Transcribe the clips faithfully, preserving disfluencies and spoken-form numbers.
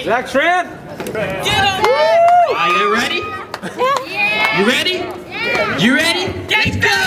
Zack Tran. Get him! Are you ready? Yeah. You ready? Yeah. You ready? Let's go!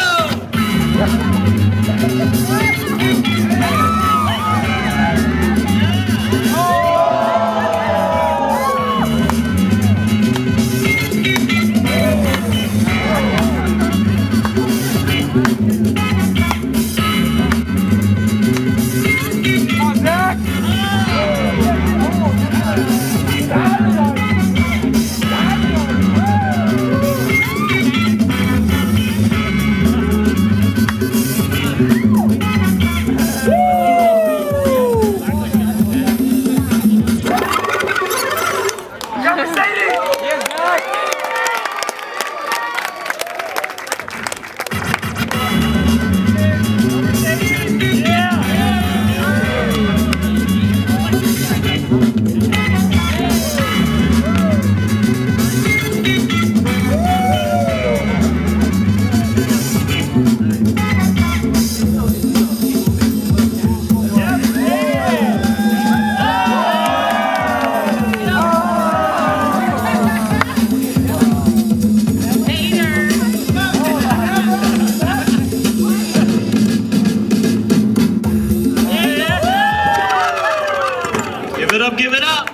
Give it up, give it up!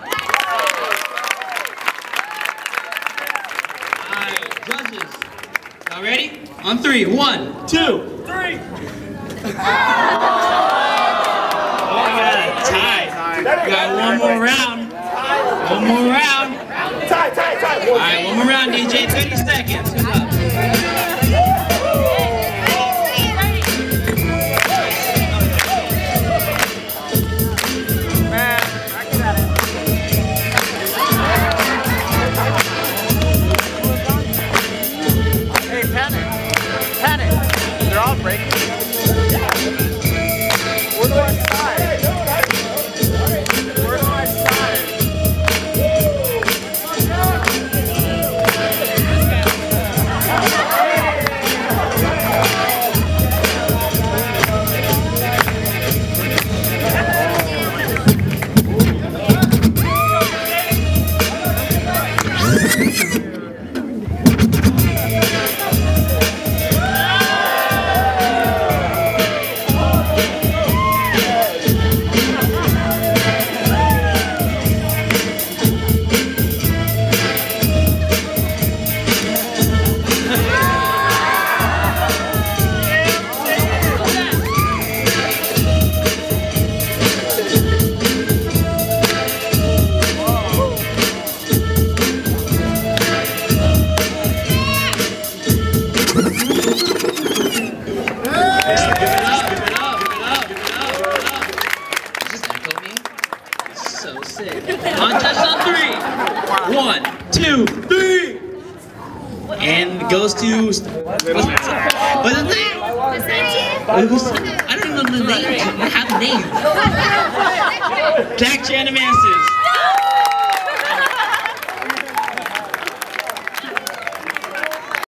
Alright, judges. Y'all ready? On three. One, two, three! Oh, we got a tie. We got one more round. One more round. Tie, tie, tie. Alright, one more round, D J. thirty seconds. Who's up? Break. Where do I slide? Where do I slide? On touch on three. One, two, three. And it goes to. What's the name? I don't know the name. I have a name. Zack Tran.